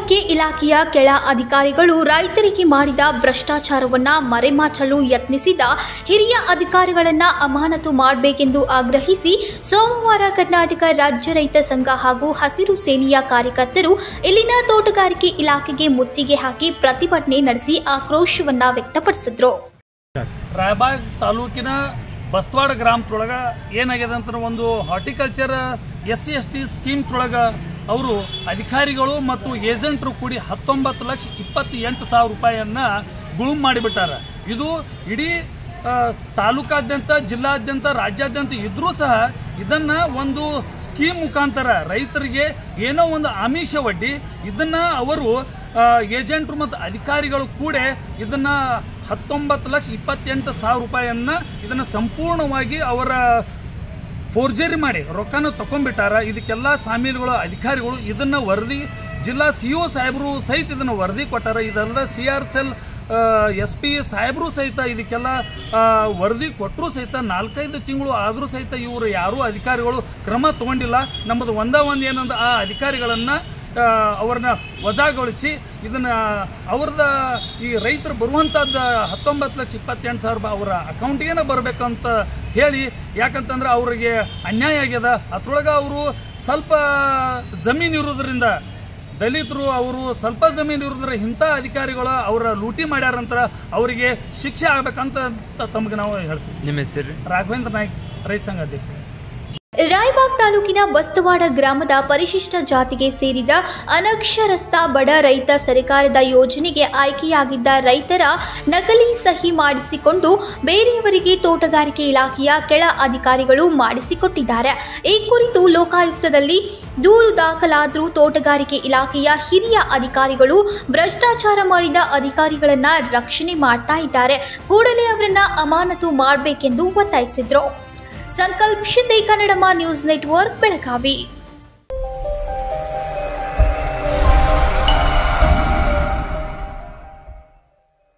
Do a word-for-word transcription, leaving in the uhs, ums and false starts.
ತೋಟಗಾರಿಕೆ ಇಲಾಖೆಯ ಕೆಳ ಅಧಿಕಾರಿಗಳು ರೈತರಿಗೆ ಮಾಡಿದ ಭ್ರಷ್ಟಾಚಾರವನ್ನು ಮರೆಮಾಚಲು ಯತ್ನಿಸಿದ ಹಿರಿಯ ಅಧಿಕಾರಿಗಳನ್ನು ಅಮಾನತು ಮಾಡಬೇಕೆಂದು ಆಗ್ರಹಿಸಿ ಸೋಮವಾರ ಕರ್ನಾಟಕ ರಾಜ್ಯ ರೈತ ಸಂಘ ಹಾಗೂ ಹಸಿರು ಸೇನೆಯ ಕಾರ್ಯಕರ್ತರು ಇಲ್ಲಿನ ತೋಟಗಾರಿಕೆ ಇಲಾಖೆಗೆ ಮುತ್ತಿಗೆ ಹಾಕಿ ಪ್ರತಿಭಟನೆ ನಡೆಸಿ ಆಕ್ರೋಶವನ್ನು ವ್ಯಕ್ತಪಡಿಸಿದರು. ರಾಯಬಾಗ್ ತಾಲೂಕಿನ ಬಸ್ತವಾಡ ಗ್ರಾಮದೊಳಗ ಏನಾಗಿದೆ ಅಂತ ಒಂದು horticulture S C S T ಸ್ಕೀಮ್ದೊಳಗ ಅವರು ಅಧಿಕಾರಿಗಳು ಮತ್ತು ಏಜೆಂಟರು ಕೂಡಿ ಹತ್ತೊಂಬತ್ತು ಲಕ್ಷ ಇಪ್ಪತ್ತೆಂಟು ಸಾವಿರ ರೂಪಾಯಿಯನ್ನ ಗುಳುಂ ಮಾಡಿಬಿಟ್ಟಾರೆ. ಇದು ಇಡೀ ತಾಲೂಕಾದ್ಯಂತ, ಜಿಲ್ಲಾದ್ಯಂತ, ರಾಜ್ಯಾದ್ಯಂತ ಇದ್ರೂ ಸಹ ಇದನ್ನ ಒಂದು ಸ್ಕೀಮ್ ಮುಖಾಂತರ ರೈತರಿಗೆ ಏನೋ ಒಂದು ಆಮಿಷ ಒಡ್ಡಿ ಇದನ್ನ ಅವರು ಏಜೆಂಟರು ಮತ್ತು ಅಧಿಕಾರಿಗಳು ಕೂಡ ಇದನ್ನ ಹತ್ತೊಂಬತ್ತು ಲಕ್ಷ ಇಪ್ಪತ್ತೆಂಟು ಸಾವಿರ ರೂಪಾಯಿಯನ್ನ ಇದನ್ನ ಸಂಪೂರ್ಣವಾಗಿ ಅವರ ಫೋರ್ಜರಿ ಮಾಡಿ ರೊಕ್ಕನ ತಗೊಂಡ್ಬಿಟ್ಟಾರ. ಇದಕ್ಕೆಲ್ಲ ಸಾಮೀಲುಗಳು ಅಧಿಕಾರಿಗಳು ಇದನ್ನ ವರದಿ ಜಿಲ್ಲಾ ಸಿ ಒ ಸಾಹೇಬರು ಸಹಿತ ಇದನ್ನ ವರದಿ ಕೊಟ್ಟಾರ. ಇದೆಲ್ಲ C R L S P ಸಾಹೇಬರು ಸಹಿತ ಇದಕ್ಕೆಲ್ಲ ವರದಿ ಕೊಟ್ಟರು ಸಹಿತ ನಾಲ್ಕೈದು ತಿಂಗಳು ಆದರೂ ಸಹಿತ ಇವರು ಯಾರೂ ಅಧಿಕಾರಿಗಳು ಕ್ರಮ ತಗೊಂಡಿಲ್ಲ. ನಮ್ಮದು ಒಂದ ಒಂದು ಏನಂದ್ರೆ ಆ ಅಧಿಕಾರಿಗಳನ್ನ ಅವ್ರನ್ನ ವಜಾಗೊಳಿಸಿ ಇದನ್ನ ಅವ್ರದ ಈ ರೈತರು ಬರುವಂಥದ್ದು ಹತ್ತೊಂಬತ್ತು ಲಕ್ಷ ಇಪ್ಪತ್ತೆಂಟು ಸಾವಿರ ರೂಪಾಯಿ ಅವರ ಅಕೌಂಟಿಗೇನ ಬರಬೇಕಂತ ಹೇಳಿ, ಯಾಕಂತಂದ್ರೆ ಅವರಿಗೆ ಅನ್ಯಾಯ ಆಗ್ಯದ. ಅದ್ರೊಳಗೆ ಅವರು ಸ್ವಲ್ಪ ಜಮೀನು ಇರೋದ್ರಿಂದ ದಲಿತರು ಅವರು ಸ್ವಲ್ಪ ಜಮೀನು ಇರೋದ್ರ ಇಂಥ ಅಧಿಕಾರಿಗಳು ಅವರ ಲೂಟಿ ಮಾಡ್ಯಾರಂತ ಅವರಿಗೆ ಶಿಕ್ಷೆ ಆಗ್ಬೇಕಂತ ತಮಗೆ ನಾವು ಹೇಳ್ತೀವಿ. ನಿಮ್ಮ ಹೆಸರು? ರಾಘವೇಂದ್ರ ನಾಯ್ಕ್, ರೈತ ಸಂಘ ಅಧ್ಯಕ್ಷ. ರಾಯಬಾಗ್ ತಾಲೂಕಿನ ಬಸ್ತವಾಡ ಗ್ರಾಮದ ಪರಿಶಿಷ್ಟ ಜಾತಿಗೆ ಸೇರಿದ ಅನಕ್ಷರಸ್ಥ ಬಡ ರೈತ ಸರ್ಕಾರದ ಯೋಜನೆಗೆ ಆಯ್ಕೆಯಾಗಿದ್ದ ರೈತರ ನಕಲಿ ಸಹಿ ಮಾಡಿಸಿಕೊಂಡು ಬೇರೆಯವರಿಗೆ ತೋಟಗಾರಿಕೆ ಇಲಾಖೆಯ ಕೆಳ ಅಧಿಕಾರಿಗಳು ಮಾಡಿಸಿಕೊಟ್ಟಿದ್ದಾರೆ. ಈ ಕುರಿತು ಲೋಕಾಯುಕ್ತದಲ್ಲಿ ದೂರು ದಾಖಲಾದರೂ ತೋಟಗಾರಿಕೆ ಇಲಾಖೆಯ ಹಿರಿಯ ಅಧಿಕಾರಿಗಳು ಭ್ರಷ್ಟಾಚಾರ ಮಾಡಿದ ಅಧಿಕಾರಿಗಳನ್ನ ರಕ್ಷಣೆ ಮಾಡ್ತಾ ಇದ್ದಾರೆ. ಕೂಡಲೇ ಅವರನ್ನ ಅಮಾನತು ಮಾಡಬೇಕೆಂದು ಒತ್ತಾಯಿಸಿದ್ರು. Sankalp Shinde, Kannadama news network, Belagavi.